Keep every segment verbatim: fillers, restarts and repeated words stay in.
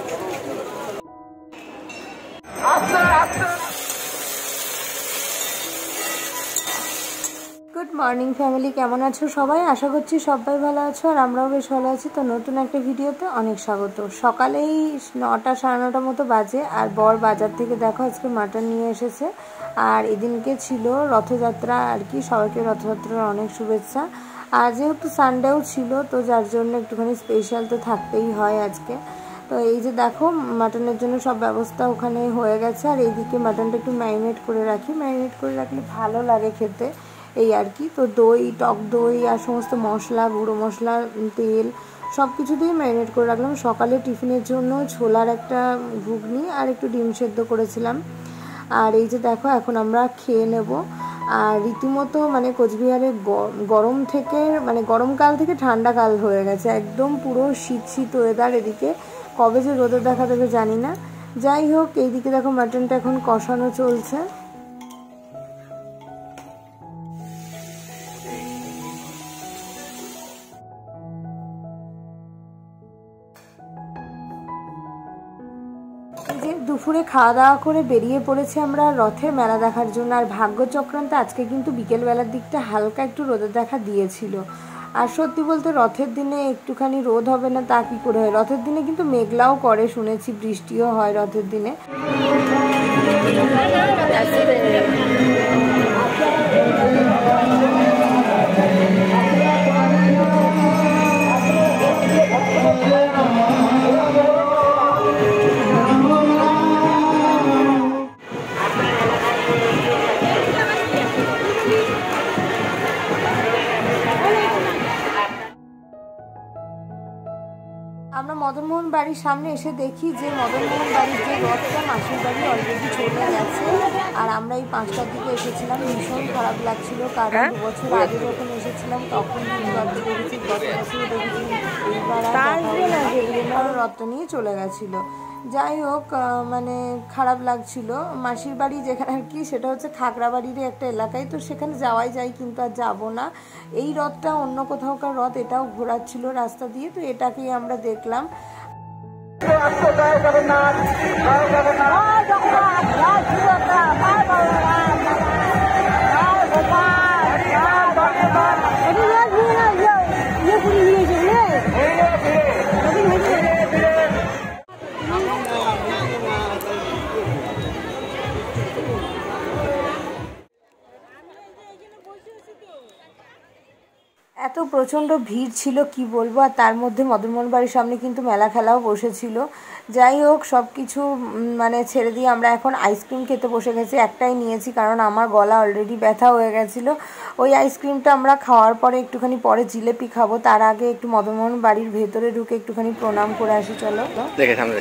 Good morning family, কেমন আছো সবাই? আশা করছি সবাই ভালো আছো আর আমরাও বেশ ভালো আছি। তো নতুন একটা ভিডিওতে অনেক স্বাগত। সকালেই নটা সাড়ে নটার মতো বাজে আর বর বাজার থেকে দেখো আজকে মাটন নিয়ে এসেছে। আর এদিনকে ছিল রথযাত্রা আর কি, সবাইকে রথযাত্রার অনেক শুভেচ্ছা। আর যেহেতু সানডেও ছিল তো যার জন্য একটুখানি স্পেশাল তো থাকতেই হয় আজকে। তো এই যে দেখো মাটনের জন্য সব ব্যবস্থা ওখানে হয়ে গেছে। আর এইদিকে মাটনটা একটু ম্যারিনেট করে রাখি, ম্যারিনেট করে রাখলে ভালো লাগে খেতে এই আর কি। তো দই, টক দই আর সমস্ত মশলা, গুঁড়ো মশলা, তেল সব কিছু দিয়ে ম্যারিনেট করে রাখলাম। সকালে টিফিনের জন্য ছোলার একটা ঘুগনি আর একটু ডিম সেদ্ধ করেছিলাম। আর এই যে দেখো এখন আমরা খেয়ে নেব। আর রীতিমতো মানে কোচবিহারে গরম থেকে মানে গরমকাল থেকে ঠান্ডা কাল হয়ে গেছে, একদম পুরো শীত শীত ওয়েদার। এদিকে কবে যে রোদের দেখা দেবে জানি না। যাই হোক, এইদিকে দেখো মাটনটা এখন কষানো চলছে। যে দুপুরে খাওয়া দাওয়া করে বেরিয়ে পড়েছি আমরা রথের মেলা দেখার জন্য। আর ভাগ্য চক্রান্তে আজকে কিন্তু বিকেলবেলার দিকটা হালকা একটু রোদের দেখা দিয়েছিল। আর সত্যি বলতে রথের দিনে একটুখানি রোদ হবে না তা কী করে হয়? রথের দিনে কিন্তু মেঘলাও করে শুনেছি, বৃষ্টিও হয় রথের দিনে। আমরা মদনমোহন বাড়ির সামনে এসে দেখি যে মদনমোহন বাড়ির যে রথটা মাসির বাড়ি অলরেডি চলে গেছে। আর আমরা এই পাঁচটার দিকে এসেছিলাম, ভীষণ খারাপ লাগছিল কারণ দু বছর আগে যখন এসেছিলাম তখন রথটা দেখেছি, গত বছর দেখেছি, এইবার রথটা নিয়ে চলে গেছিলো। যাই হোক, মানে খারাপ লাগছিল। মাসির বাড়ি যেখানে আর কি সেটা হচ্ছে খাগড়াবাড়ির একটা এলাকায়, তো সেখানে যাওয়াই যায় কিন্তু আর যাবো না। এই রথটা অন্য কোথাওকার রথ, এটাও ঘোরাচ্ছিল রাস্তা দিয়ে, তো এটাকেই আমরা দেখলাম। এত প্রচণ্ড ভিড় ছিল কি বলবো। আর তার মধ্যে মদনমোহন বাড়ির সামনে কিন্তু মেলা খেলাও বসেছিল। যাই হোক, সব কিছু মানে ছেড়ে দিয়ে আমরা এখন আইসক্রিম খেতে বসে গেছি। একটাই নিয়েছি কারণ আমার গলা অলরেডি ব্যথা হয়ে গেছিলো। ওই আইসক্রিমটা আমরা খাওয়ার পরে একটুখানি পরে জিলেপি খাবো। তার আগে একটু মদনমোহন বাড়ির ভেতরে ঢুকে একটুখানি প্রণাম করে আসি। চলো দেখে সামনে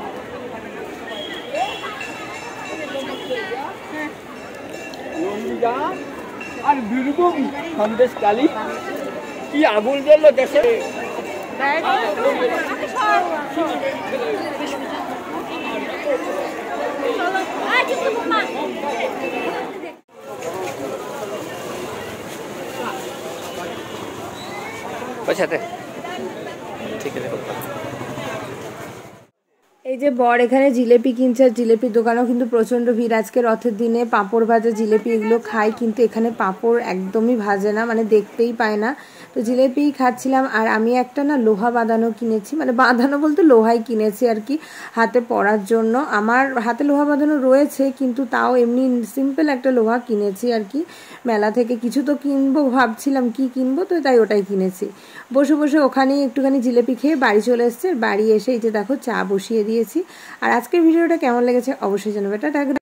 আর বীরভূম সন্দেশকালী কি আগুন জ্বললো দেশে। ঠিক আছে। এই যে বর এখানে জিলেপি কিনছে, আর জিলেপির দোকানেও কিন্তু প্রচণ্ড ভিড়। আজকে রথের দিনে পাঁপড় ভাজা জিলেপি এগুলো খাই, কিন্তু এখানে পাঁপড় একদমই ভাজে না, মানে দেখতেই পায় না। তো জিলেপি খাচ্ছিলাম। আর আমি একটা না লোহা বাঁধানো কিনেছি, মানে বাঁধানো বলতে লোহাই কিনেছি আর কি, হাতে পরার জন্য। আমার হাতে লোহা বাঁধানো রয়েছে কিন্তু তাও এমনি সিম্পল একটা লোহা কিনেছি আর কি মেলা থেকে। কিছু তো কিনবো ভাবছিলাম কি কিনবো, তো তাই ওটাই কিনেছি। বসে বসে ওখানেই একটুখানি জিলেপি খেয়ে বাড়ি চলে এসছে। বাড়ি এসে এই যে দেখো চা বসিয়ে দিয়েছি। আর আজকের ভিডিওটা কেমন লেগেছে অবশ্যই জানাবে। টাটা।